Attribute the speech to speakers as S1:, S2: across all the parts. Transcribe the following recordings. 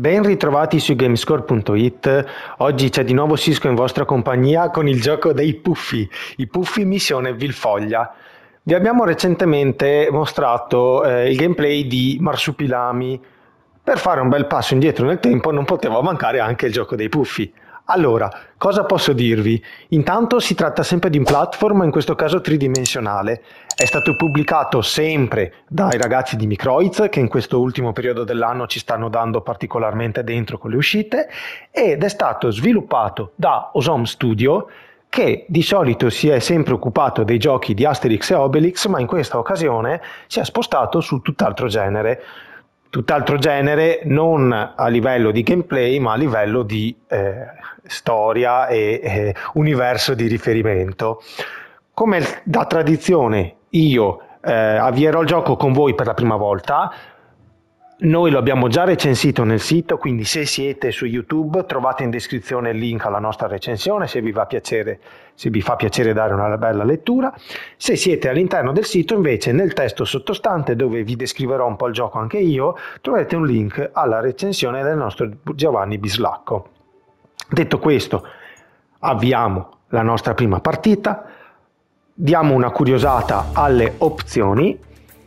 S1: Ben ritrovati su Gamescore.it. Oggi c'è di nuovo Sisco in vostra compagnia con il gioco dei Puffi, i Puffi Missione Vilfoglia. Vi abbiamo recentemente mostrato il gameplay di Marsupilami. Per fare un bel passo indietro nel tempo non poteva mancare anche il gioco dei Puffi. Allora, cosa posso dirvi? Intanto si tratta sempre di un platform, in questo caso tridimensionale. È stato pubblicato sempre dai ragazzi di Microids, che in questo ultimo periodo dell'anno ci stanno dando particolarmente dentro con le uscite, ed è stato sviluppato da Osom Studio, che di solito si è sempre occupato dei giochi di Asterix e Obelix, ma in questa occasione si è spostato su tutt'altro genere non a livello di gameplay, ma a livello di storia e universo di riferimento. Come da tradizione io avvierò il gioco con voi per la prima volta. Noi lo abbiamo già recensito nel sito, quindi se siete su YouTube trovate in descrizione il link alla nostra recensione se vi fa piacere dare una bella lettura. Se siete all'interno del sito invece nel testo sottostante, dove vi descriverò un po' il gioco anche io, troverete un link alla recensione del nostro Giovanni Bislacco. Detto questo, avviamo la nostra prima partita, diamo una curiosata alle opzioni.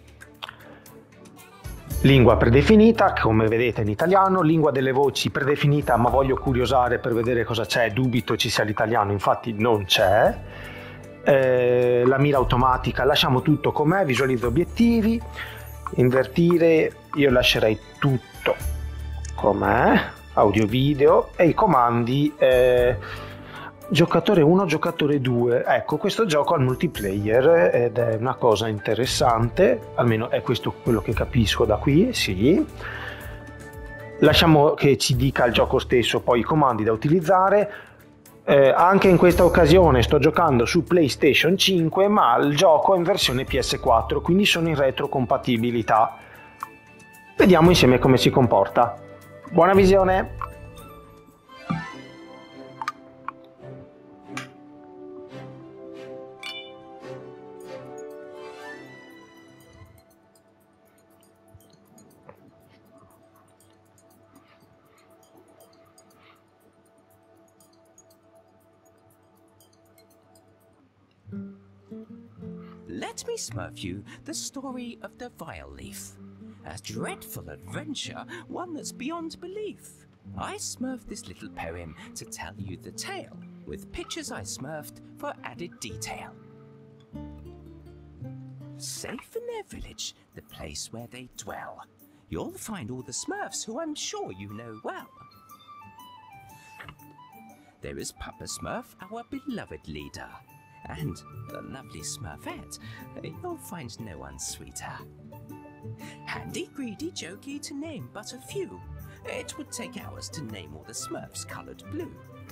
S1: Lingua predefinita, come vedete in italiano, lingua delle voci predefinita, ma voglio curiosare per vedere cosa c'è, dubito ci sia l'italiano, infatti non c'è. La mira automatica, lasciamo tutto com'è, visualizzo obiettivi, invertire, io lascerei tutto com'è, audio video e i comandi giocatore 1, giocatore 2. Ecco, questo gioco al multiplayer ed è una cosa interessante, almeno è questo quello che capisco da qui, sì. Lasciamo che ci dica il gioco stesso poi i comandi da utilizzare. Anche in questa occasione sto giocando su PlayStation 5, ma il gioco è in versione PS4, quindi sono in retrocompatibilità. Vediamo insieme come si comporta. Buona visione!
S2: Let me smurf you the story of the Vile Leaf. A dreadful adventure, one that's beyond belief. I smurfed this little poem to tell you the tale, with pictures I smurfed for added detail. Safe in their village, the place where they dwell, you'll find all the Smurfs who I'm sure you know well. There is Papa Smurf, our beloved leader, and the lovely Smurfette, you'll find no one sweeter. Handy, greedy, jokey, to name but a few. It would take hours to name all the Smurfs coloured blue.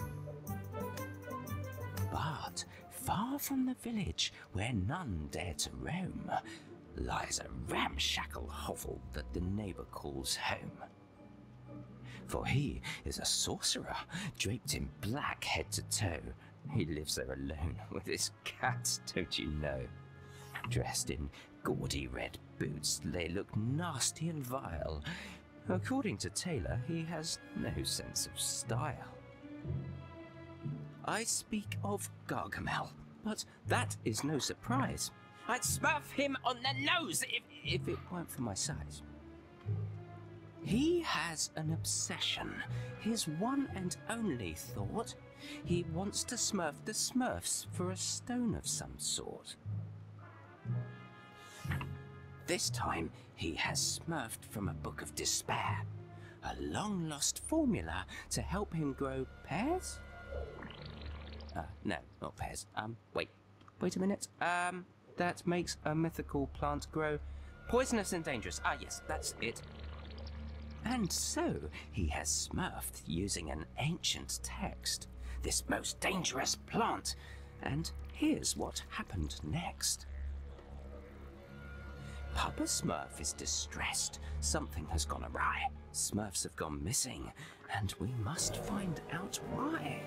S2: But far from the village, where none dare to roam, lies a ramshackle hovel that the neighbour calls home. For he is a sorcerer, draped in black head to toe. He lives there alone with his cats, don't you know? Dressed in gaudy red boots, they look nasty and vile. According to Taylor, he has no sense of style. I speak of Gargamel, but that is no surprise. I'd smurf him on the nose if it weren't for my size. He has an obsession, his one and only thought. He wants to smurf the Smurfs for a stone of some sort. This time he has smurfed from a book of despair, a long-lost formula to help him grow pears? No, not pears. Wait a minute. That makes a mythical plant grow poisonous and dangerous. Ah, yes, that's it. And so he has smurfed using an ancient text, this most dangerous plant. And here's what happened next. Papa Smurf is distressed. Something has gone awry. Smurfs have gone missing, and we must find out why.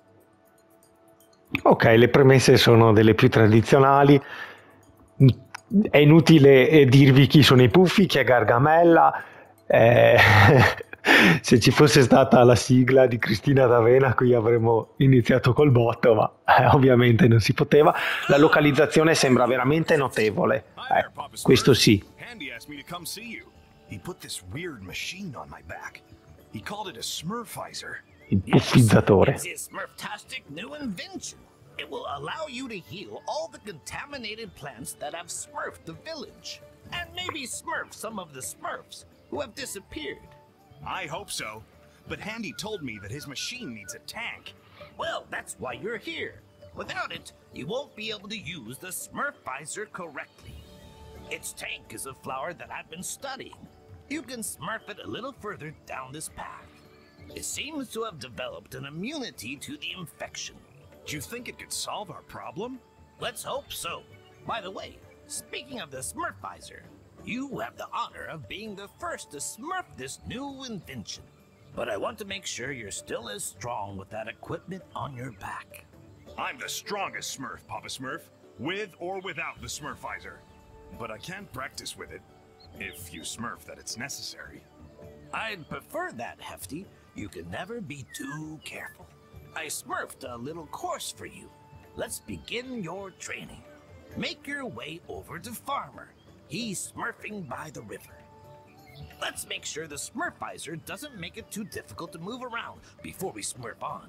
S1: Ok, le premesse sono delle più tradizionali. È inutile dirvi chi sono i Puffi, chi è Gargamella. eh, Se ci fosse stata la sigla di Cristina D'Avena, qui avremmo iniziato col botto, ma ovviamente non si poteva. La localizzazione sembra veramente notevole.
S3: Hi there, Papa
S1: Questo
S3: Smurf.
S1: sì.
S3: Handy asked me to come see you. He put this weird machine on my back. He called it a Smurfizer.
S1: Il puffizzatore.
S4: It's a Smurftastic new invention. It will allow you to heal all the contaminated plants that have smurfed the village. And maybe smurf some of the Smurfs who have disappeared.
S3: I hope so. But Handy told me that his machine needs a tank.
S4: Well, that's why you're here. Without it, you won't be able to use the Smurfizer correctly. Its tank is a flower that I've been studying. You can smurf it a little further down this path. It seems to have developed an immunity to the infection.
S3: Do you think it could solve our problem?
S4: Let's hope so. By the way, speaking of the Smurfizer, you have the honor of being the first to smurf this new invention. But I want to make sure you're still as strong with that equipment on your back.
S3: I'm the strongest Smurf, Papa Smurf, with or without the Smurfizer. But I can't practice with it, if you smurf that it's necessary.
S4: I'd prefer that, Hefty. You can never be too careful. I smurfed a little course for you. Let's begin your training. Make your way over to Farmer. He's smurfing by the river. Let's make sure the Smurfizer doesn't make it too difficult to move around before we smurf on.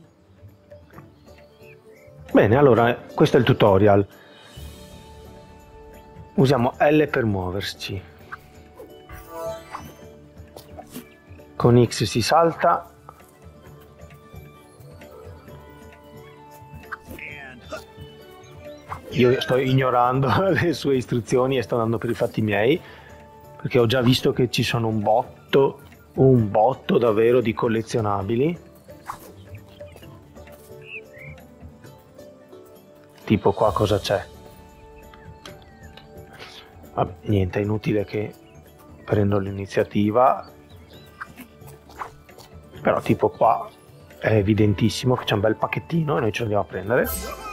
S1: Bene, allora questo è il tutorial. Usiamo L per muoverci. Con X si salta. Io sto ignorando le sue istruzioni e sto andando per i fatti miei, perché ho già visto che ci sono un botto davvero di collezionabili. Tipo qua cosa c'è? Vabbè, niente, è inutile che prendo l'iniziativa. Però tipo qua è evidentissimo che c'è un bel pacchettino e noi ce lo andiamo a prendere.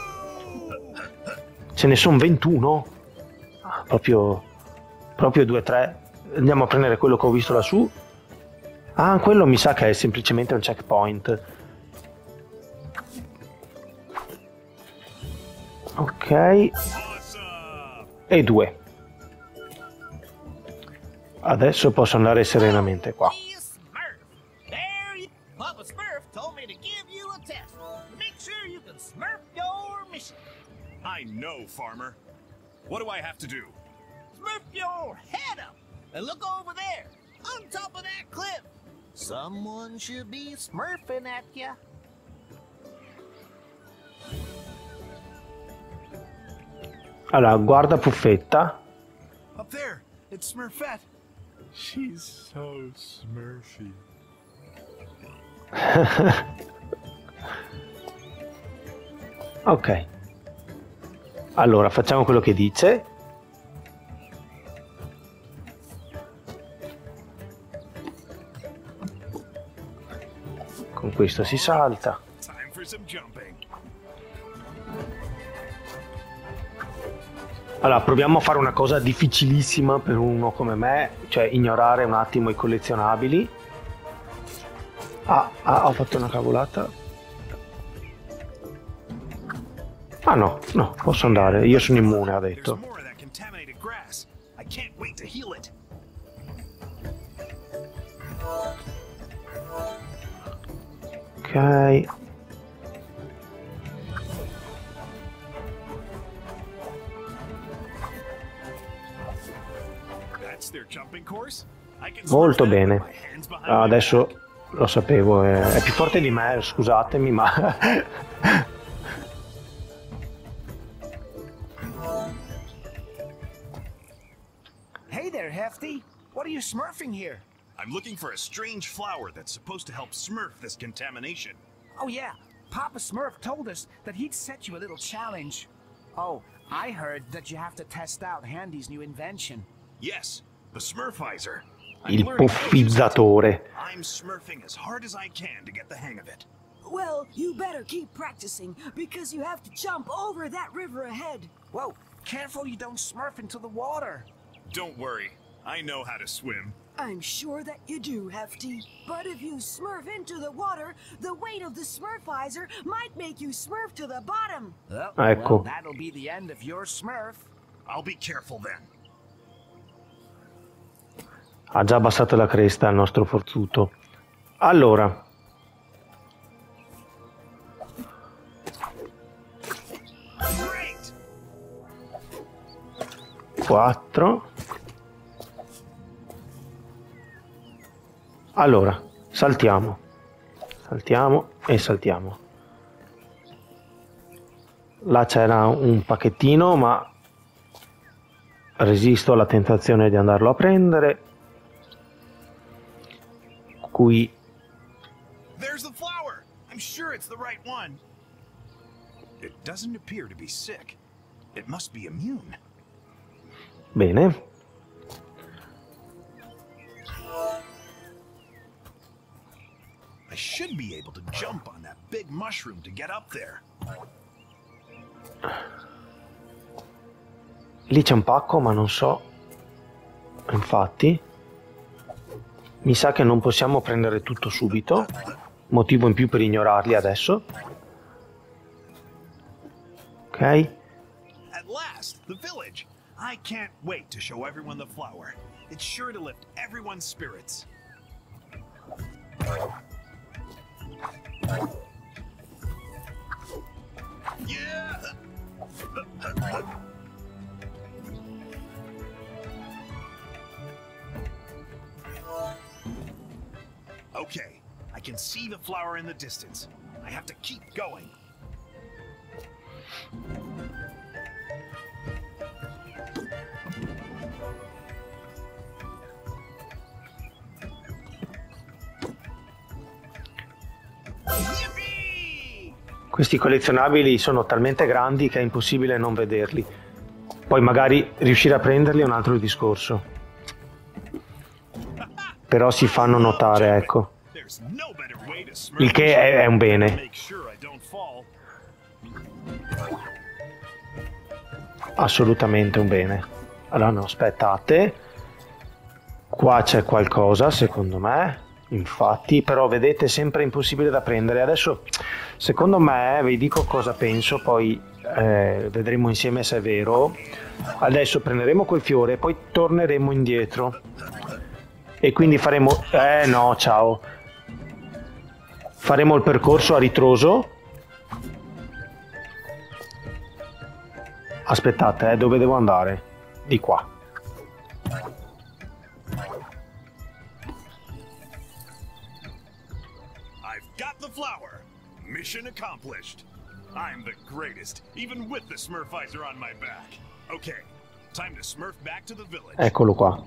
S1: Ce ne sono 21. Proprio 2-3. Andiamo a prendere quello che ho visto lassù. Ah, quello mi sa che è semplicemente un checkpoint. Ok. E 2. Adesso posso andare serenamente qua.
S4: Papa Smurf told me to give you a test. Make sure you can smurf your mission.
S3: I know, Farmer. What do I have to do?
S4: Smurf your head up and look over there, on top of that cliff. Someone should be smurfing at ya.
S1: Allora, guarda Puffetta.
S3: Up there, it's Smurfette. She's so smurfy.
S1: Ok. Allora, facciamo quello che dice. Con questo si salta.
S3: Time for some jumping.
S1: Allora, proviamo a fare una cosa difficilissima per uno come me, cioè ignorare un attimo i collezionabili. Ho fatto una cavolata. Ah no, posso andare, io sono immune, ha detto.
S3: There's more of that contaminated grass. I can't wait to heal it.
S1: Ok.
S3: That's their jumping course. I can
S1: Molto
S3: smurf that
S1: bene.
S3: with my hands behind my
S1: Adesso
S3: back.
S1: lo sapevo, è più forte di me, scusatemi, ma...
S5: Hey there, Hefty. What are you smurfing here?
S3: I'm looking for a strange flower that's supposed to help smurf this contamination.
S5: Oh, yeah. Papa Smurf told us that he'd set you a little challenge. Oh, I heard that you have to test out Handy's new invention.
S3: Yes, the Smurfizer. I'm
S1: Il
S3: learning how to use it.
S1: puffizzatore.
S3: I'm smurfing as hard as I can to get the hang of it.
S6: Well, you better keep practicing because you have to jump over that river ahead.
S5: Whoa, Careful you don't smurf into the water.
S3: Don't worry, I know how to swim.
S6: I'm sure that you do, Hefty. But if you smurf into the water, the weight of the Smurfizer might make you smurf to the bottom.
S5: Oh,
S1: Ecco.
S5: well, that'll be the end of your smurf.
S3: I'll be careful then.
S1: Ha già abbassato la cresta il nostro forzuto. Allora.
S3: Great!
S1: 4. Allora, saltiamo. Saltiamo e saltiamo. Là c'era un pacchettino, ma resisto alla tentazione di andarlo a prendere. Qui
S3: There's the flower! I'm sure it's the right one. It doesn't appear to be sick. It must be immune.
S1: bene.
S3: I should be able to jump on that big mushroom to get up there.
S1: Lì c'è un pacco, ma non so. Infatti, mi sa che non possiamo prendere tutto subito. Motivo in più per ignorarli adesso. Ok.
S3: At last, the village. I can't wait to show everyone the flower. It's sure to lift everyone's spirits. Yeah! Okay, I can see the flower in the distance. I have to keep going. Yippee!
S1: Questi collezionabili sono talmente grandi che è impossibile non vederli. Poi magari riuscire a prenderli è un altro discorso. Però si fanno notare, ecco.
S3: There's no better way to smurf
S1: Il che è un bene.
S3: make sure I don't fall.
S1: Assolutamente un bene. Allora no, aspettate. Qua c'è qualcosa, secondo me. Infatti, però vedete, sempre impossibile da prendere. Adesso, secondo me, vi dico cosa penso, poi vedremo insieme se è vero. Adesso prenderemo quel fiore e poi torneremo indietro. E quindi faremo... no, ciao. Faremo il percorso a ritroso. Aspettate, dove devo andare? Di qua.
S3: I've got the flower. Mission accomplished. I'm the greatest, even with the Smurfizer on my back. Okay, time to smurf back to the village.
S1: Eccolo qua.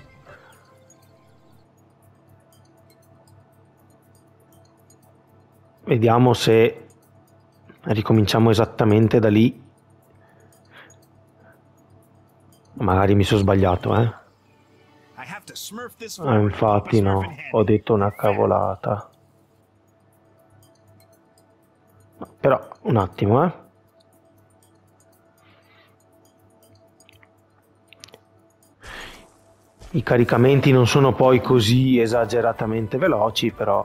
S1: Vediamo se ricominciamo esattamente da lì. Magari mi sono sbagliato,
S3: I have to smurf this
S1: Ah,
S3: flower to
S1: infatti
S3: Papa
S1: no,
S3: Smurf and Handy.
S1: ho detto una cavolata. Però, un attimo, I caricamenti non sono poi così esageratamente veloci, però...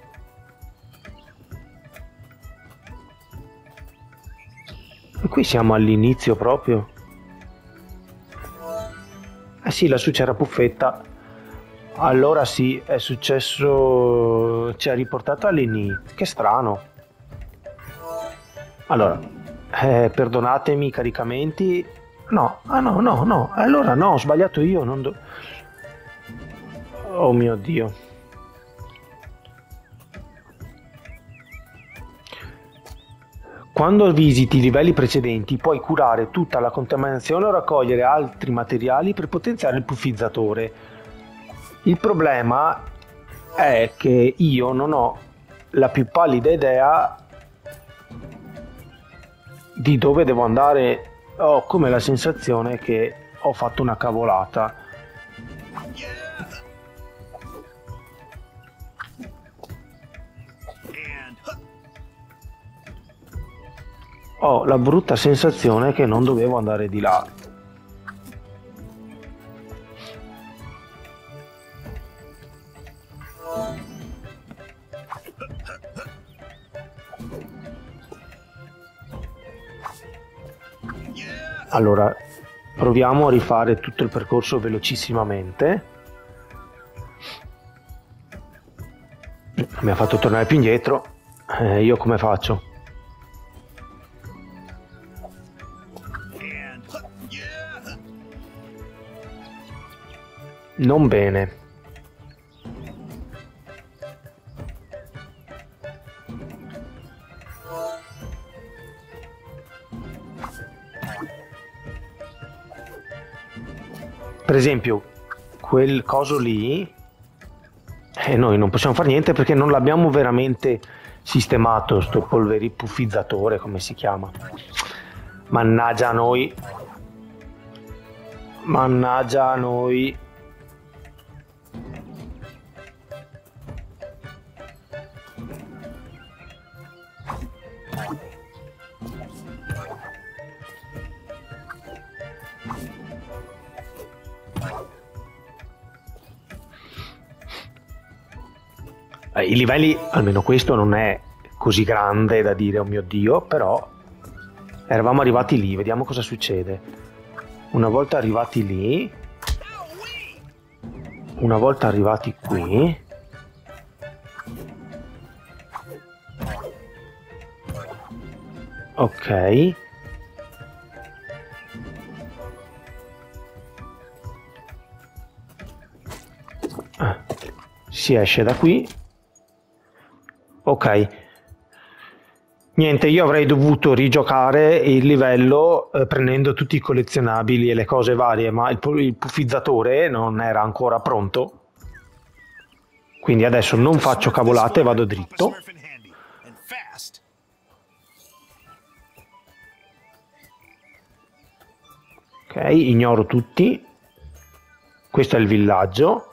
S1: E qui siamo all'inizio proprio. Eh sì, lassù c'era Puffetta. Allora sì, è successo... ci ha riportato all'inizio. Che strano. Allora, perdonatemi i caricamenti. No, no. Allora no, ho sbagliato io. Oh mio Dio. Quando visiti i livelli precedenti puoi curare tutta la contaminazione o raccogliere altri materiali per potenziare il puffizzatore. Il problema è che io non ho la più pallida idea di dove devo andare. Ho come la sensazione che ho fatto una cavolata.
S3: And
S1: Ho la brutta sensazione che non dovevo andare di là. Allora, proviamo a rifare tutto il percorso velocissimamente. Mi ha fatto tornare più indietro. Io come faccio? Non bene. Per esempio, quel coso lì, noi non possiamo fare niente perché non l'abbiamo veramente sistemato, sto polveripuffizzatore, come si chiama. Mannaggia a noi. Mannaggia a noi. I livelli, almeno questo non è così grande da dire oh mio Dio, però eravamo arrivati lì, vediamo cosa succede. Una volta arrivati lì, una volta arrivati qui, ok, si esce da qui. Ok, niente, io avrei dovuto rigiocare il livello prendendo tutti i collezionabili e le cose varie, ma il puffizzatore non era ancora pronto, quindi adesso non faccio cavolate, vado dritto. Ok, ignoro tutti. Questo è il villaggio.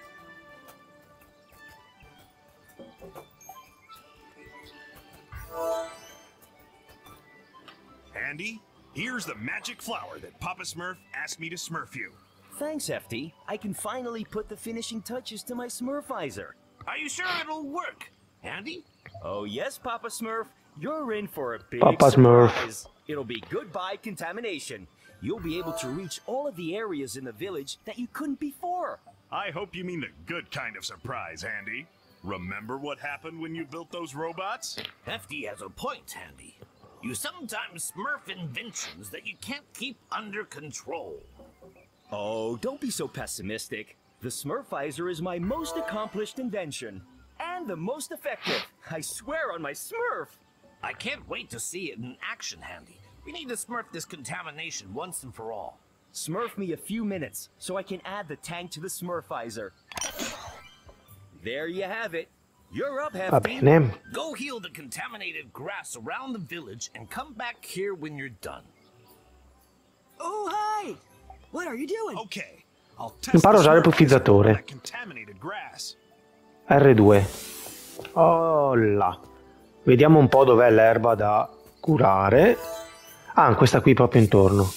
S3: Andy, here's the magic flower that Papa Smurf asked me to smurf you.
S7: Thanks, Hefty. I can finally put the finishing touches to my Smurfizer.
S4: Are you sure it'll work, Andy?
S7: Oh yes, Papa Smurf. You're in for a big
S1: Papa Smurf.
S7: surprise. It'll be goodbye contamination. You'll be able to reach all of the areas in the village that you couldn't before.
S3: I hope you mean the good kind of surprise, Andy. Remember what happened when you built those robots?
S4: Hefty has a point, Andy. You sometimes smurf inventions that you can't keep under control.
S7: Oh, don't be so pessimistic. The Smurfizer is my most accomplished invention. And the most effective. I swear on my Smurf.
S4: I can't wait to see it in action, Andy. We need to smurf this contamination once and for all.
S7: Smurf me a few minutes so I can add the tank to the Smurfizer. There you have it. You're up,
S1: Va
S7: Hefty.
S1: bene.
S4: Go heal the contaminated grass around the village and come back here when you're done.
S6: Oh, hi! What are you doing?
S3: Okay, I'll test
S1: Imparo a usare il
S3: the smurf
S1: puffizzatore.
S3: on that contaminated grass.
S1: R2. Oh là. Vediamo un po' dov'è l'erba da curare. Ah, questa qui proprio intorno.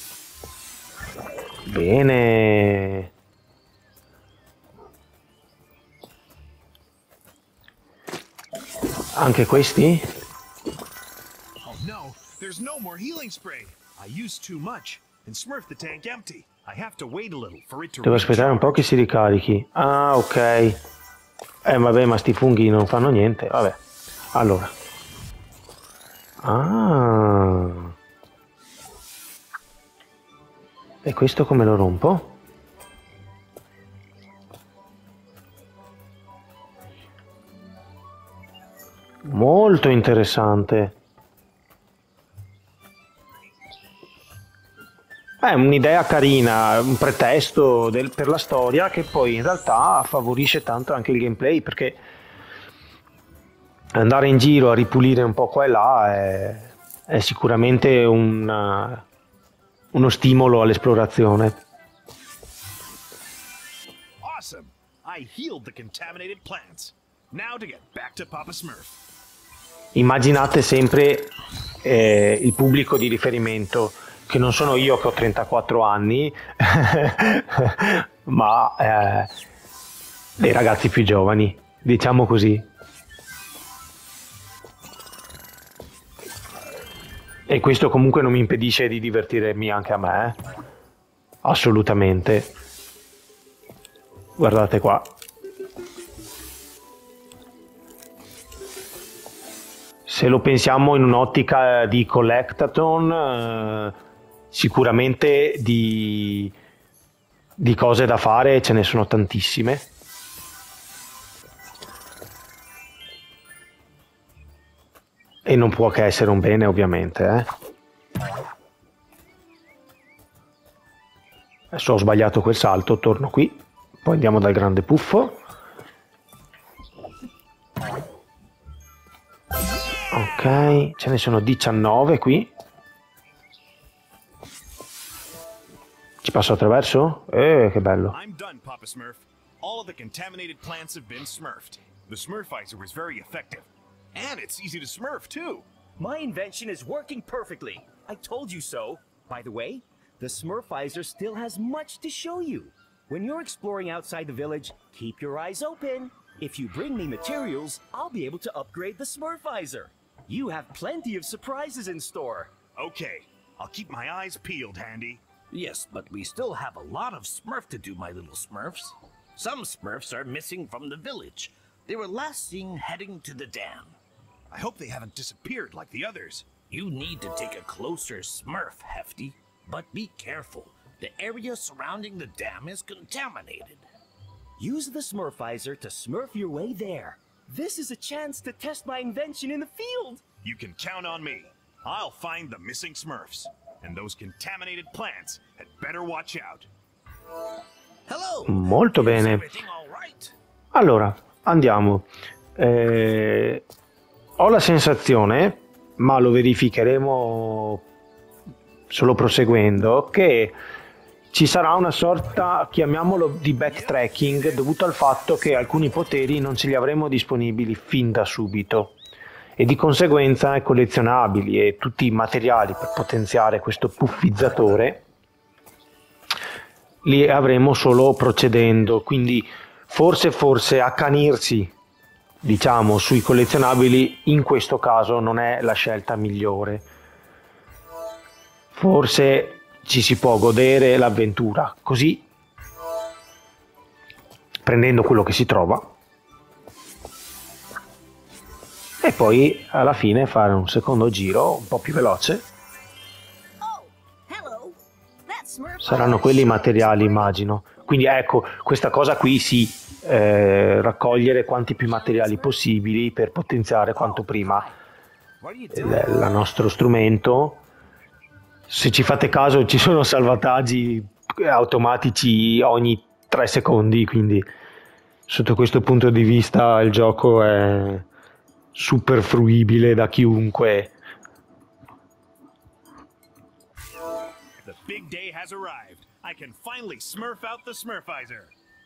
S1: Bene. Anche questi?
S3: Oh no, there's no more healing spray. I used too much and smurfed the tank empty. I have to wait a little for it to
S1: Devo aspettare un po' che si ricarichi. Ah, ok. Vabbè, ma sti funghi non fanno niente. Vabbè. Allora. Ah. E questo come lo rompo? Molto interessante. È un'idea carina, un pretesto per la storia che poi in realtà favorisce tanto anche il gameplay, perché andare in giro a ripulire un po' qua e là è sicuramente uno stimolo all'esplorazione.
S3: Awesome! I healed the contaminated plants. Now to get back to Papa Smurf.
S1: Immaginate sempre il pubblico di riferimento, che non sono io che ho 34 anni, ma dei ragazzi più giovani, diciamo così. E questo comunque non mi impedisce di divertirmi anche a me, assolutamente. Guardate qua. Se lo pensiamo in un'ottica di collectathon, sicuramente di cose da fare ce ne sono tantissime. E non può che essere un bene, ovviamente. Adesso ho sbagliato quel salto, torno qui, poi andiamo dal grande puffo. Ok, ce ne sono 19 qui. Ci passo attraverso? Che bello.
S3: I'm done, Papa Smurf. All of the contaminated plants have been smurfed. The Smurfizer was very effective. And it's easy to smurf, too.
S7: My invention is working perfectly. I told you so. By the way, the Smurfizer still has much to show you. When you're exploring outside the village, keep your eyes open. If you bring me materials, I'll be able to upgrade the Smurfizer. You have plenty of surprises in store.
S3: Okay, I'll keep my eyes peeled, Handy.
S4: Yes, but we still have a lot of Smurf to do, my little Smurfs. Some Smurfs are missing from the village. They were last seen heading to the dam.
S3: I hope they haven't disappeared like the others.
S4: You need to take a closer Smurf, Hefty. But be careful. The area surrounding the dam is contaminated.
S7: Use the Smurfizer to smurf your way there. This is a chance to test my invention in the field.
S3: You can count on me. I'll find the missing Smurfs. And those contaminated plants had better watch out.
S4: Hello.
S1: Molto
S4: Is
S1: bene.
S4: everything all right?
S1: Allora, andiamo. Ho la sensazione, ma lo verificheremo solo proseguendo, che ci sarà una sorta, chiamiamolo, di backtracking dovuto al fatto che alcuni poteri non ce li avremo disponibili fin da subito e di conseguenza i collezionabili e tutti i materiali per potenziare questo puffizzatore li avremo solo procedendo, quindi forse accanirsi, diciamo, sui collezionabili in questo caso non è la scelta migliore. Forse ci si può godere l'avventura così, prendendo quello che si trova, e poi alla fine fare un secondo giro un po' più veloce. Saranno quelli i materiali, immagino. Quindi ecco, questa cosa qui sì, raccogliere quanti più materiali possibili per potenziare quanto prima il nostro strumento. Se ci fate caso ci sono salvataggi automatici ogni 3 secondi, quindi sotto questo punto di vista il gioco è super fruibile da chiunque.
S3: The big day has arrived. I can finally smurf out the Smurfizer.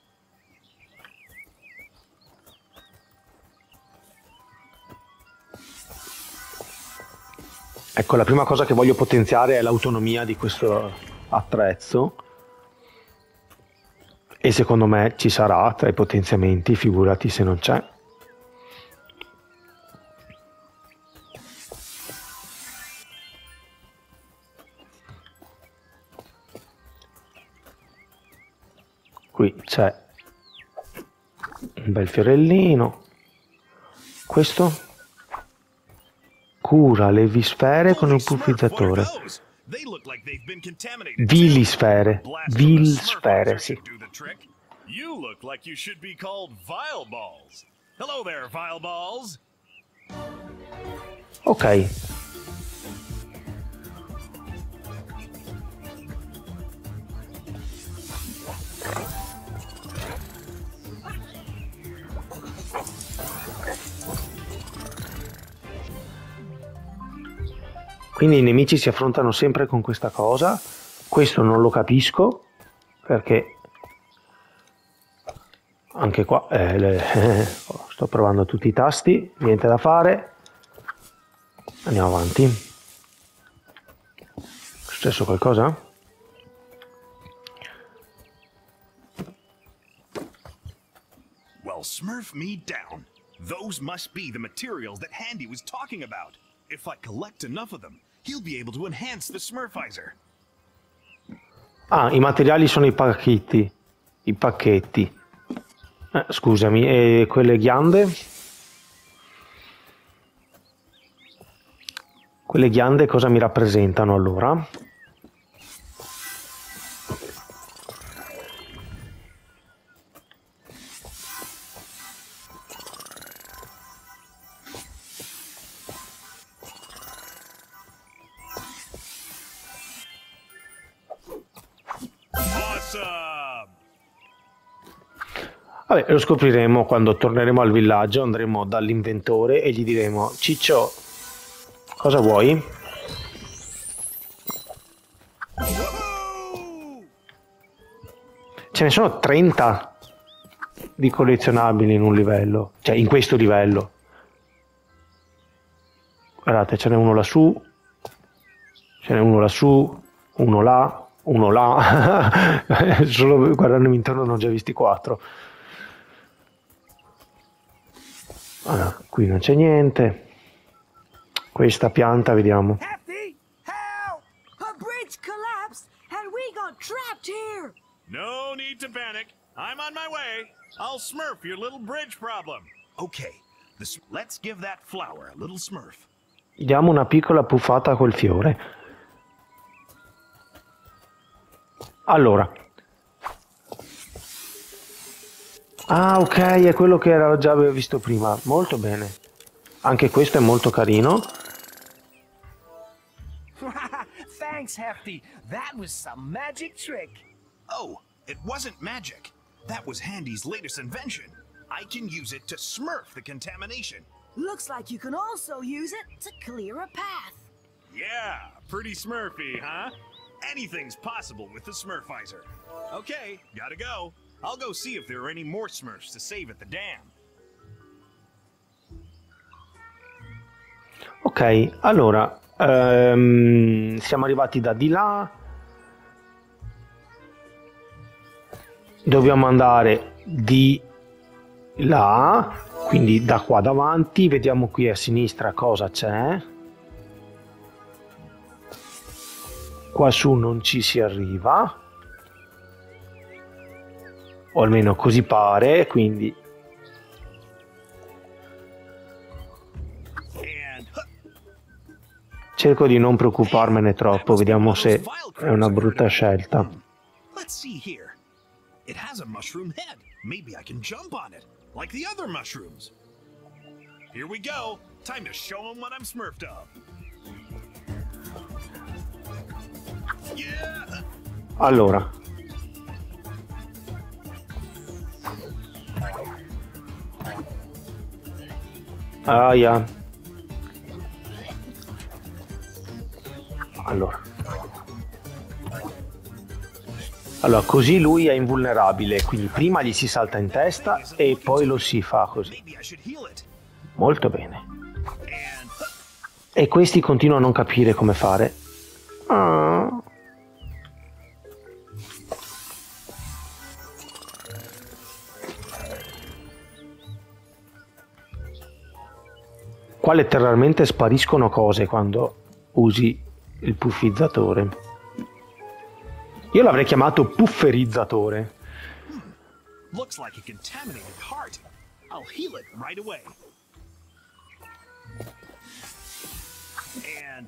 S1: Ecco, la prima cosa che voglio potenziare è l'autonomia di questo attrezzo, e secondo me ci sarà tra i potenziamenti, figurati se non c'è. Qui c'è un bel fiorellino. Questo cura le visfere con il puffizzatore. Vilisfere. Vilsfere, sì.
S3: You look like you should be called Vile Balls. Hello there, Vile Balls.
S1: Ok. Quindi i nemici si affrontano sempre con questa cosa. Questo non lo capisco, perché anche qua sto provando tutti i tasti, niente da fare. Andiamo avanti. Successo qualcosa?
S3: Well, Smurf me down. Those must be the materials that Handy was talking about. If I collect enough of them, he'll be able to enhance the Smurfizer.
S1: Ah, i materiali sono i pacchetti. I pacchetti. Scusami, e quelle ghiande? Quelle ghiande cosa mi rappresentano allora? Vabbè, lo scopriremo quando torneremo al villaggio, andremo dall'inventore e gli diremo: Ciccio, cosa vuoi? Ce ne sono 30 di collezionabili in un livello, cioè in questo livello. Guardate, ce n'è uno lassù, ce n'è uno lassù, uno là, solo guardandomi intorno ne ho già visti 4. Allora, qui non c'è niente. Questa pianta, vediamo.
S5: Hefty, help!
S6: A bridge collapsed and we got trapped here.
S3: No need to panic. I'm on my way. I'll smurf your little bridge problem. Okay, let's give that flower a little smurf.
S1: Diamo una piccola puffata a quel fiore. Allora. Ah, ok, è quello che già avevo visto prima. Molto bene. Anche questo è molto carino.
S5: Thanks, Hefty. That was some magic trick.
S3: Oh, it wasn't magic. That was Handy's latest invention. I can use it to smurf the contamination.
S6: Looks like you can also use it to clear a path.
S3: Yeah, pretty smurfy, huh? Anything's possible with the Smurfizer. Okay, gotta go. I'll go see if there are any more Smurfs to save at the dam.
S1: Ok, allora siamo arrivati da di là. Dobbiamo andare di là, quindi da qua davanti. Vediamo qui a sinistra cosa c'è. Qua su non ci si arriva, o almeno così pare, quindi cerco di non preoccuparmene troppo. Vediamo se è una brutta scelta.
S3: Let's see here. It has a mushroom head. Maybe I can jump on it, like the other mushrooms. Here we go. Time to show them what I'm smurfed of. Yeah.
S1: Allora, aia. Allora, così lui è invulnerabile, quindi prima gli si salta in testa e poi lo si fa così. Molto bene. E questi continuano a non capire come fare. Ah. Qua letteralmente spariscono cose quando usi il puffizzatore. Io l'avrei chiamato pufferizzatore.
S3: Looks like a contaminated heart. I'll heal it right away. And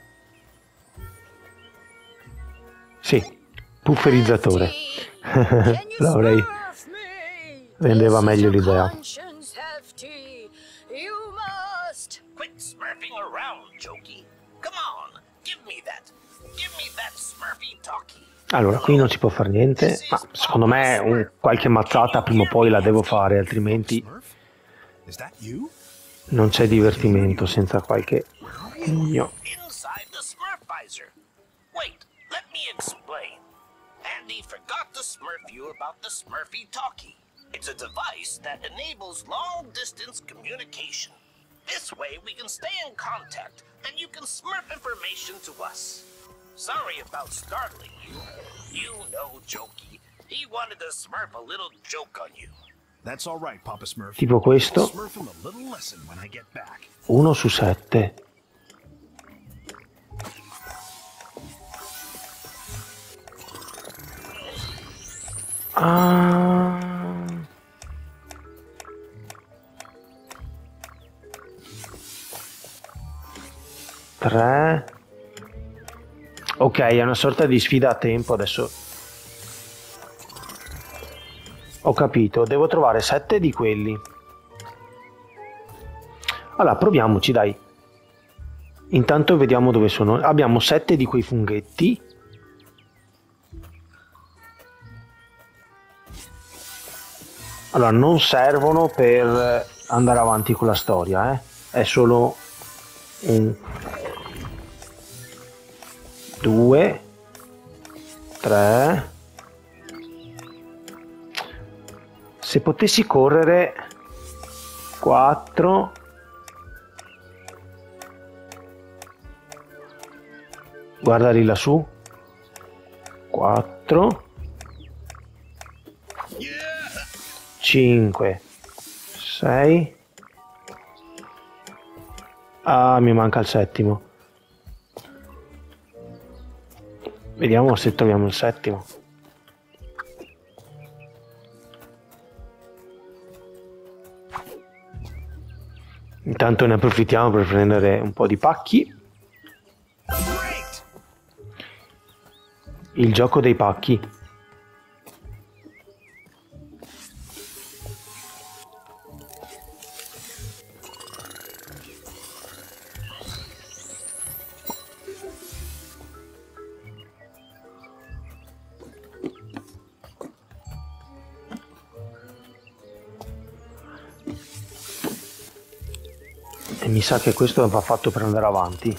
S1: Sì, pufferizzatore. L'avrei rendeva meglio l'idea.
S4: Quit smurfing around, Jokey. Come on, give me that smurfy talkie.
S1: Allora, qui non si può fare niente, ma secondo me qualche mazzata prima o poi la devo fare, altrimenti non c'è divertimento senza qualche pugno.
S4: Inside the Smurfizer. Wait, let me explain. Andy forgot to smurf you about the Smurfy talkie. It's a device that enables long-distance communication. This way we can stay in contact, and you can smurf information to us. Sorry about startling you. You know Jokey. He wanted to smurf a little joke on you.
S3: That's all right, Papa Smurf.
S1: Tipo questo.
S3: Smurf him a little lesson when I get back.
S1: 1 su 7. Ah. Tre. Ok, è una sorta di sfida a tempo adesso. Ho capito, devo trovare 7 di quelli. Allora, proviamoci, dai. Intanto vediamo dove sono. Abbiamo 7 di quei funghetti. Allora, non servono per andare avanti con la storia, eh. È solo un 2 3. Se potessi correre 4. Guarda lì lassù. 4 5 6. Ah, mi manca il settimo. Vediamo se troviamo il settimo. Intanto ne approfittiamo per prendere un po' di pacchi. Il gioco dei pacchi. E mi sa che questo va fatto per andare avanti.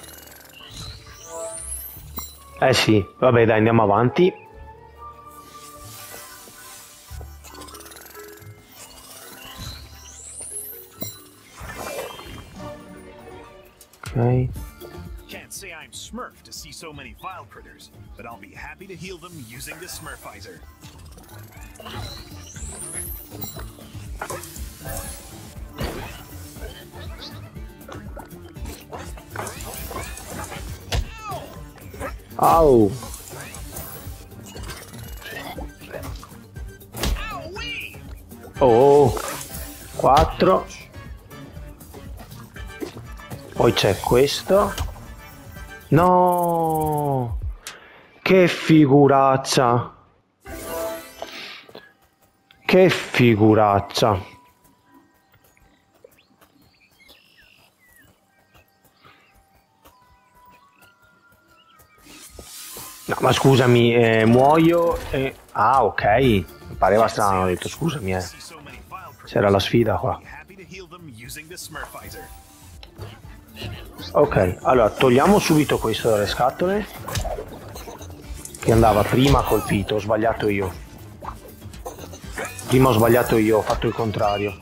S1: Eh sì, vabbè dai, andiamo avanti. Ok.
S3: Can't say I'm Smurf to see so many vile critters, but I'll be happy to heal them using the Smurfizer.
S1: Au. Oh, 4. Poi c'è questo. No, che figuraccia. Che figuraccia. No, ma scusami, muoio e... Ah, ok. Mi pareva strano, ho detto scusami, c'era la sfida qua. Ok, allora togliamo subito questo dalle scatole. Che andava prima colpito, ho sbagliato io. Prima ho sbagliato io, ho fatto il contrario.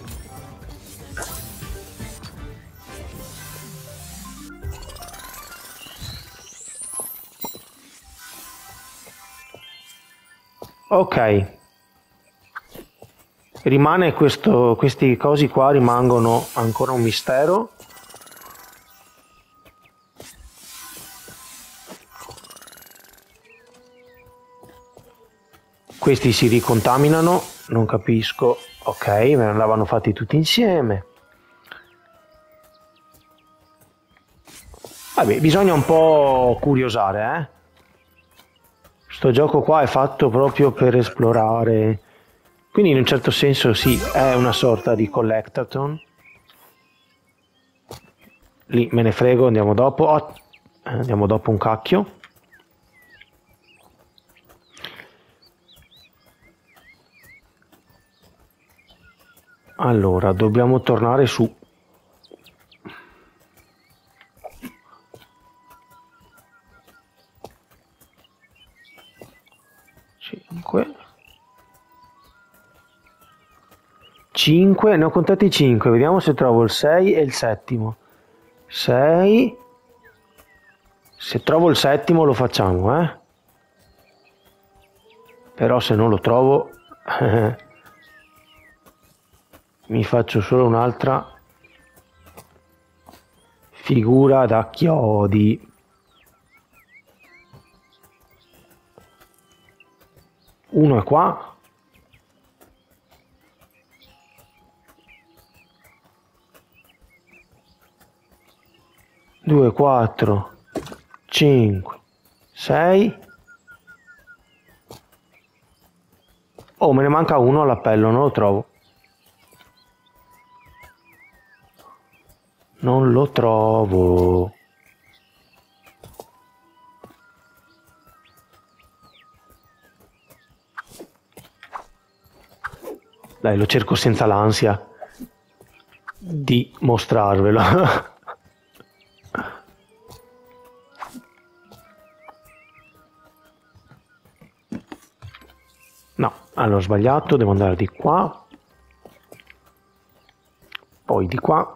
S1: Ok, rimane questo, questi cosi qua rimangono ancora un mistero. Questi si ricontaminano, non capisco. Ok, me ne andavano fatti tutti insieme. Vabbè, bisogna un po' curiosare, eh. Sto gioco qua è fatto proprio per esplorare, quindi in un certo senso sì, è una sorta di collectathon. Lì me ne frego, andiamo dopo. Oh, andiamo dopo un cacchio. Allora, dobbiamo tornare su. Cinque, ne ho contati 5, vediamo se trovo il 6 e il settimo. 6, Se trovo il settimo lo facciamo, eh? Però se non lo trovo mi faccio solo un'altra figura da chiodi. Uno è qua. Due, 4, 5, 6. Oh, me ne manca uno all'appello, non lo trovo. Non lo trovo. Dai, lo cerco senza l'ansia di mostrarvelo. No, allora ho sbagliato, devo andare di qua, poi di qua.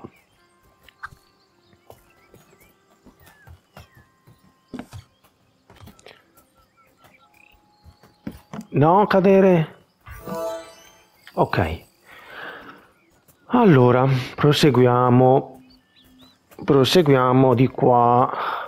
S1: No, cadere. Ok. Allora, proseguiamo di qua.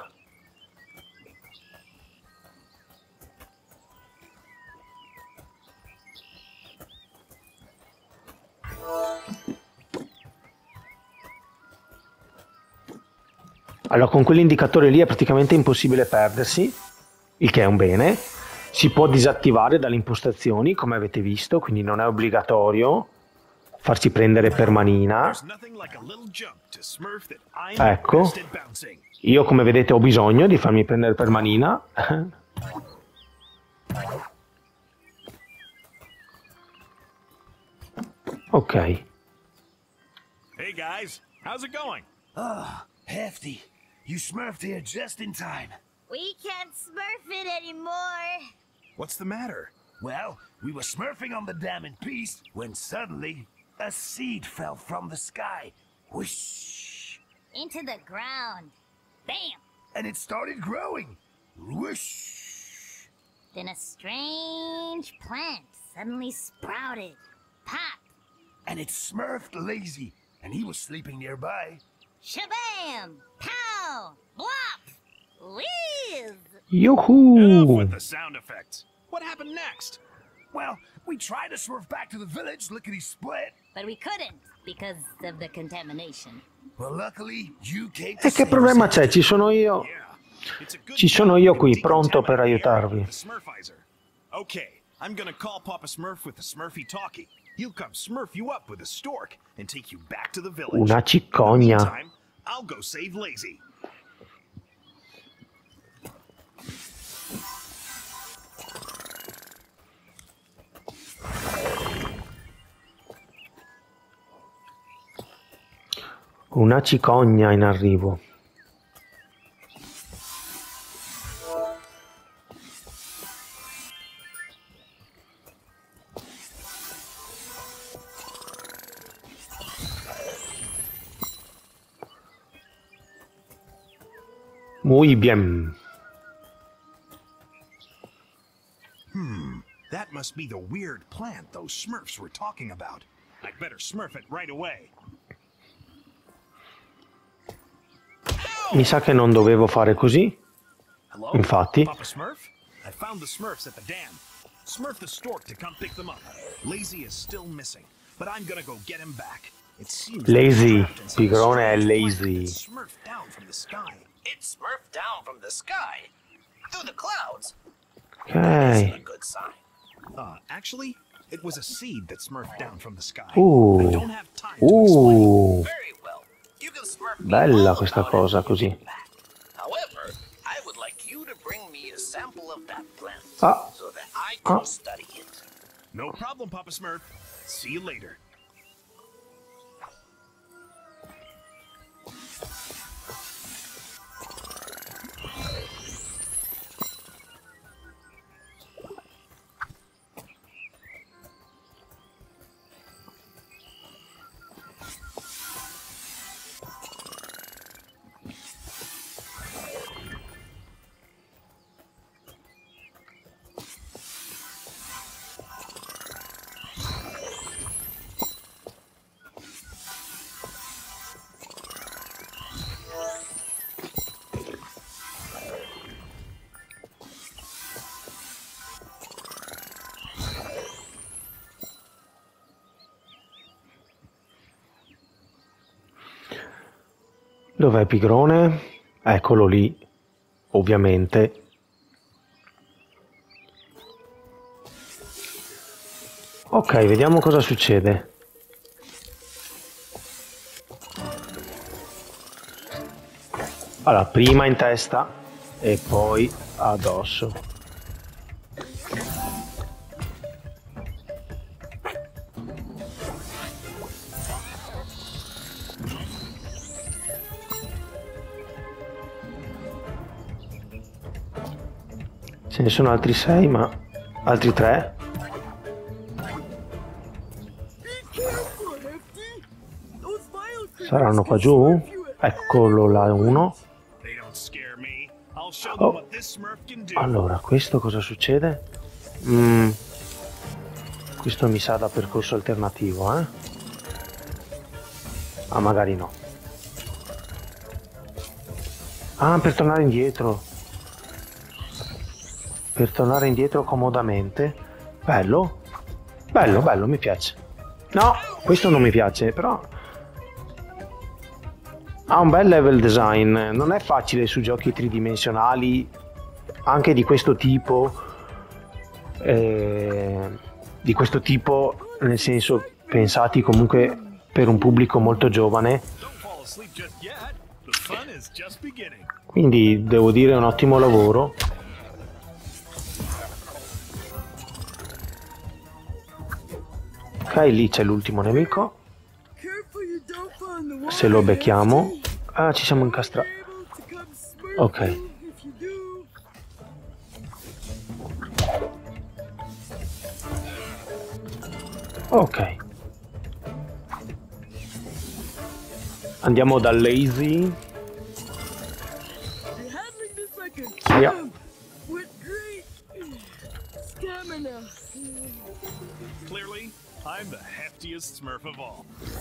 S1: Allora, con quell'indicatore lì è praticamente impossibile perdersi, il che è un bene. Si può disattivare dalle impostazioni, come avete visto, quindi non è obbligatorio farsi prendere per manina. Ecco, io come vedete ho bisogno di farmi prendere per manina. Ok.
S3: Hey guys, how's it going?
S4: Oh, Hefty, you smurfed here just in time.
S8: We can't smurf it anymore.
S3: What's the matter?
S4: Well, we were smurfing on the dam in peace when suddenly a seed fell from the sky. Whoosh!
S8: Into the ground. Bam!
S4: And it started growing. Whoosh!
S8: Then a strange plant suddenly sprouted. Pop!
S4: And it smurfed Lazy, and he was sleeping nearby.
S8: Shabam! Pow! Blop! Whiz!
S3: Enough
S1: Yoo-hoo!
S3: with the sound effects. What happened next?
S4: Well, we tried to smurf back to the village, lickety-split.
S8: But we couldn't because of the contamination.
S4: Well, luckily, you came to
S1: E che
S4: save
S1: problema
S4: us.
S1: c'è? Ci sono io.
S3: Yeah. It's a good
S1: Ci sono
S3: job
S1: io
S3: you
S1: qui,
S3: didn't
S1: pronto per
S3: decontaminate the area
S1: aiutarvi.
S3: with the Smurfizer. Okay, I'm gonna call Papa Smurf with the Smurfy talkie. He'll come smurf you up with a stork and take you back to the village.
S1: Una
S3: In the
S1: cicogna.
S3: meantime, I'll go save Lazy.
S1: Una cicogna in arrivo. Muy bien.
S3: That must be the weird plant those Smurfs were talking about. I'd better smurf it right away.
S1: Mi sa che non dovevo fare così.
S3: Hello?
S1: Infatti.
S3: Papa Smurf? I found the Smurfs at the dam. Smurf the stork to come pick them up. Lazy is still missing, but I'm gonna go get him back. It seems
S1: Lazy.
S3: trapped inside a
S1: Pigrone è
S3: strange plant
S1: lazy.
S3: that smurfed down from the sky.
S7: It smurfed down from the sky. Through the clouds.
S1: Ok.
S7: Isn't a good sign.
S3: Actually, it was a seed that smurfed down from the sky.
S1: Ooh.
S3: I don't have time to explain.
S7: Very well. You can smurf me
S1: Bella
S7: all
S1: questa
S7: about
S1: cosa
S7: it
S1: così.
S7: back. However, I would like you to bring me a sample of that plant
S1: Ah.
S7: so that I can
S1: Ah.
S7: study it.
S3: No problem, Papa Smurf. See you later.
S1: Dov'è Pigrone? Eccolo lì, ovviamente. Ok, vediamo cosa succede. Allora, prima in testa e poi addosso. Ce ne sono altri 6, ma altri 3. Saranno qua giù? Eccolo là uno. Oh. Allora, questo cosa succede? Questo mi sa da percorso alternativo, eh? Ah, magari no. Ah, per tornare indietro. Per tornare indietro comodamente. Bello. Bello, bello, mi piace. No, questo non mi piace, però ha un bel level design. Non è facile su giochi tridimensionali, anche di questo tipo, nel senso pensati comunque per un pubblico molto giovane. Quindi devo dire un ottimo lavoro. Ok, lì c'è l'ultimo nemico. Se lo becchiamo. Ah, ci siamo incastrati. Ok. Ok. Andiamo da Lazy. Yeah.
S3: Clearly, I'm the heftiest Smurf of all.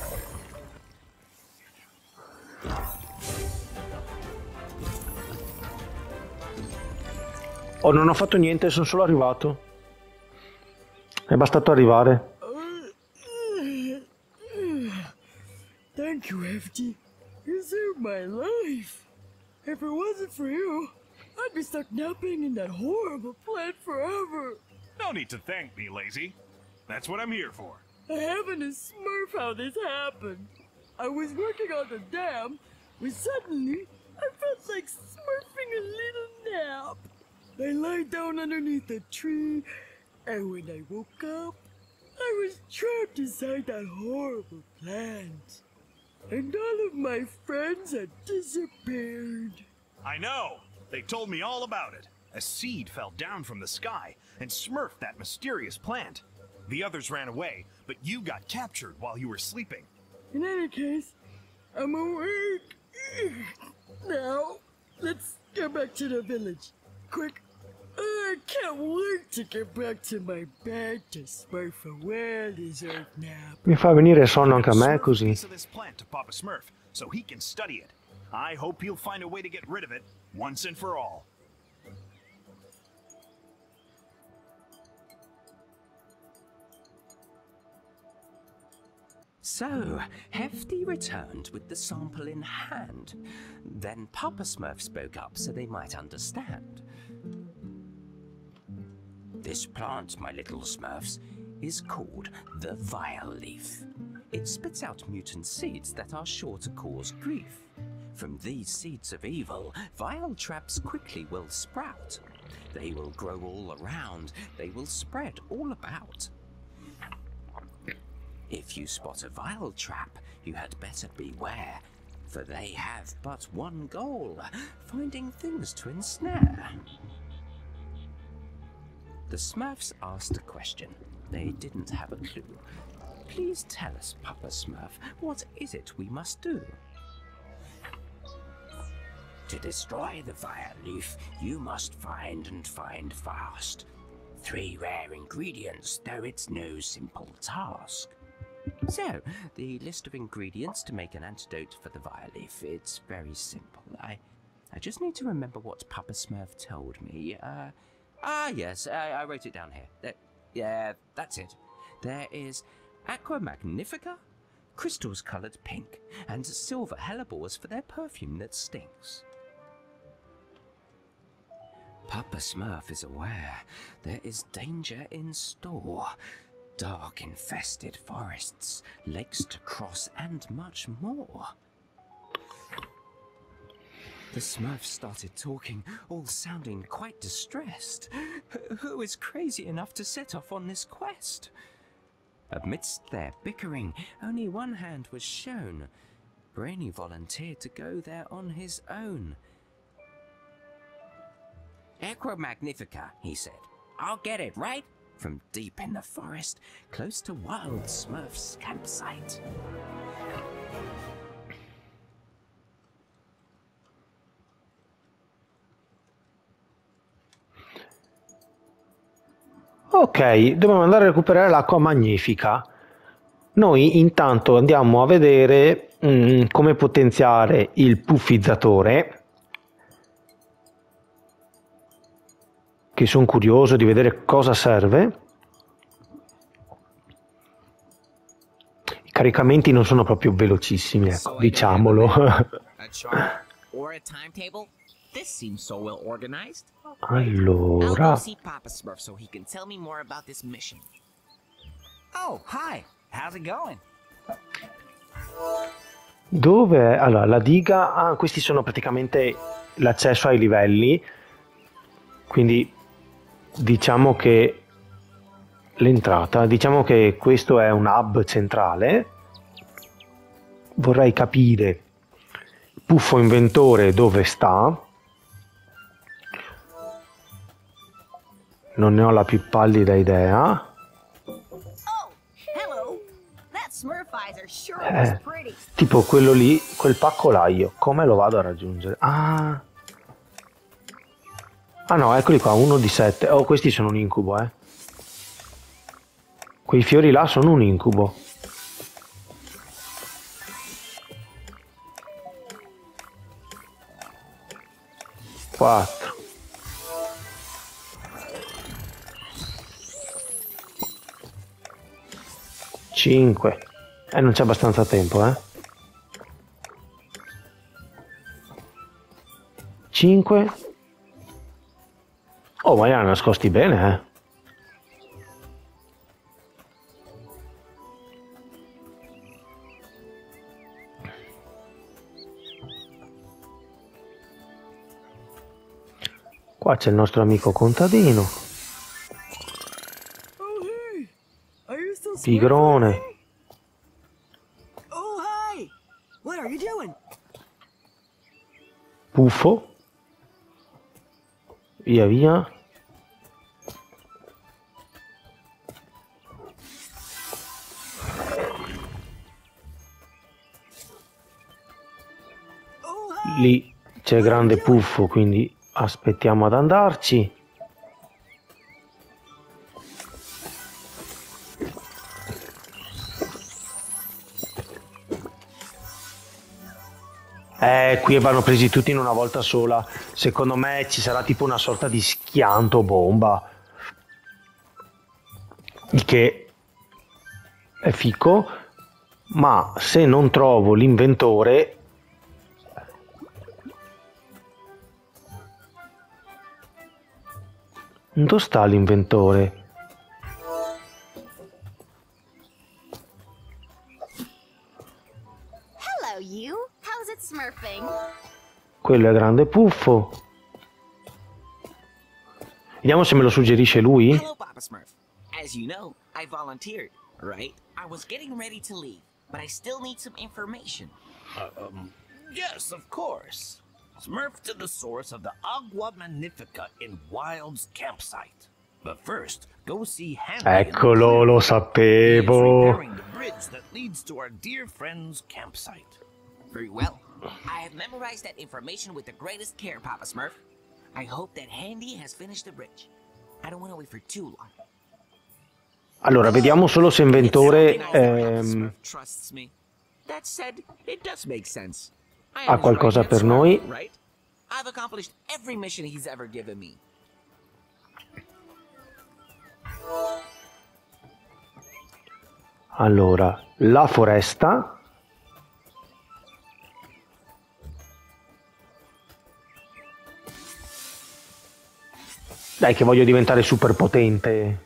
S1: Oh, non ho fatto niente, sono solo arrivato. È bastato arrivare.
S6: Thank you, Hefty. You saved my life. If it wasn't for you, I'd be stuck napping in that horrible plant forever.
S3: No need to thank me, Lazy. That's what I'm here for.
S6: I haven't a Smurf how this happened. I was working on the dam when suddenly I felt like smurfing a little nap. I lay down underneath a tree, and when I woke up, I was trapped inside that horrible plant. And all of my friends had disappeared.
S3: I know! They told me all about it. A seed fell down from the sky and smurfed that mysterious plant. The others ran away, but you got captured while you were sleeping.
S6: In any case, I'm awake. Now, let's get back to the village. Quick. I can't wait to get back to my bed to smurf a well-deserved nap.
S1: Mi fa venire sonno anche a me così.
S3: This plant to Papa Smurf so he can study it. I hope he'll find a way to get rid of it once and for all.
S2: So, Hefty returned with the sample in hand. Then Papa Smurf spoke up so they might understand. This plant, my little Smurfs, is called the Vile Leaf. It spits out mutant seeds that are sure to cause grief. From these seeds of evil, vile traps quickly will sprout. They will grow all around, they will spread all about. If you spot a vile trap, you had better beware, for they have but one goal, finding things to ensnare. The Smurfs asked a question. They didn't have a clue. Please tell us, Papa Smurf, what is it we must do? To destroy the Vile Leaf, you must find and find fast. 3 rare ingredients, though it's no simple task. So, the list of ingredients to make an antidote for the Violif, it's very simple. I just need to remember what Papa Smurf told me. Yes, I wrote it down here. Yeah, that's it. There is Aqua Magnifica, crystals coloured pink, and silver hellebores for their perfume that stinks. Papa Smurf is aware there is danger in store. Dark infested forests, lakes to cross, and much more. The Smurfs started talking, all sounding quite distressed. Who is crazy enough to set off on this quest? Amidst their bickering, only one hand was shown. Brainy volunteered to go there on his own. Aqua Magnifica, he said. I'll get it, right? From deep in the forest, close to Wild Smurf's campsite.
S1: Ok, dobbiamo andare a recuperare l'acqua magnifica. Noi intanto andiamo a vedere come potenziare il puffizzatore, che sono curioso di vedere cosa serve. I caricamenti non sono proprio velocissimi, ecco, diciamolo.
S9: A chart or a timetable? This seems so well organized. I'll
S1: Allora,
S9: go see Papa Smurf so he can tell me more about this mission.
S5: Oh, hi. How's it going?
S1: dove? Allora, la diga, questi sono praticamente l'accesso ai livelli, quindi diciamo che l'entrata, diciamo che questo è un hub centrale. Vorrei capire Puffo Inventore dove sta. Non ne ho la più pallida idea.
S8: Oh, hello. That Smurfizer sure was pretty.
S1: Tipo quello lì, quel paccolaio, come lo vado a raggiungere? Ah no, eccoli qua, 1 di 7. Oh, questi sono un incubo, eh. Quei fiori là sono un incubo. Quattro. 5. Non c'è abbastanza tempo, 5. Oh, ma li hanno nascosti bene, Qua c'è il nostro amico contadino.
S6: Oh, hey. Are you still
S1: Pigrone.
S6: smurfing? Oh, hi. What are you doing?
S1: Puffo. Via via.
S6: Oh, hi.
S1: Lì c'è grande Puffo, quindi aspettiamo ad andarci. Qui vanno presi tutti in una volta sola. Secondo me ci sarà tipo una sorta di schianto bomba. Il che è fico. Ma se non trovo l'inventore... Dove sta l'inventore?
S8: Hello, you. How's it smurfing?
S1: Quello è grande Puffo. Vediamo se me lo suggerisce lui.
S9: Hello, Papa Smurf. As you know, I volunteered, right? I was getting ready to leave, but I still need some information.
S4: Yes, of course. Smurf to the source of the Agua Magnifica in Wild's campsite. But first, go see Handy.
S1: Eccolo, lo
S4: He's
S1: sapevo.
S4: repairing the bridge that leads to our dear friend's campsite.
S9: Very well. I have memorized that information with the greatest care, Papa Smurf. I hope that Handy has finished the bridge. I don't want to wait for too long.
S1: Allora, vediamo solo se inventore
S2: Trusts me. That said, it does make sense. I
S1: ha
S2: am his
S1: qualcosa
S2: right-hand
S1: per noi.
S2: Smurf, right? I've accomplished every mission he's ever given me.
S1: Allora, la foresta. Dai che voglio diventare super potente.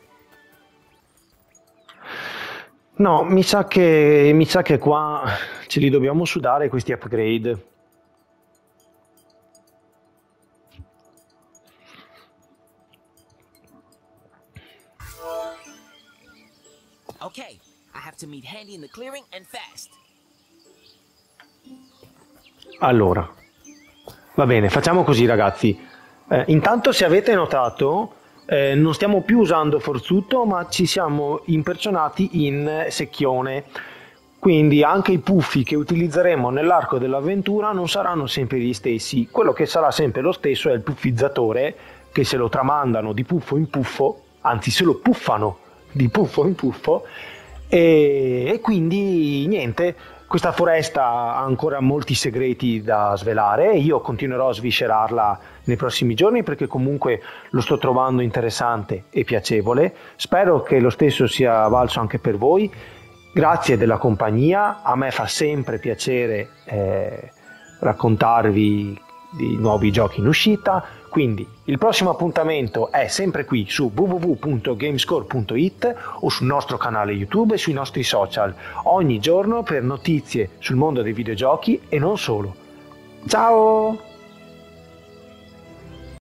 S1: No, mi sa che qua ce li dobbiamo sudare questi upgrade.
S2: Okay, I have to meet Handy in the clearing and fast.
S1: Allora, va bene, facciamo così ragazzi. Intanto se avete notato, non stiamo più usando Forzuto, ma ci siamo impersonati in Secchione. Quindi anche i puffi che utilizzeremo nell'arco dell'avventura non saranno sempre gli stessi. Quello che sarà sempre lo stesso è il puffizzatore, che se lo tramandano di puffo in puffo, anzi se lo puffano di puffo in puffo, e quindi niente. Questa foresta ha ancora molti segreti da svelare e io continuerò a sviscerarla nei prossimi giorni perché comunque lo sto trovando interessante e piacevole. Spero che lo stesso sia valso anche per voi. Grazie della compagnia, a me fa sempre piacere raccontarvi di nuovi giochi in uscita. Quindi il prossimo appuntamento è sempre qui su www.gamescore.it o sul nostro canale YouTube e sui nostri social, ogni giorno per notizie sul mondo dei videogiochi e non solo. Ciao!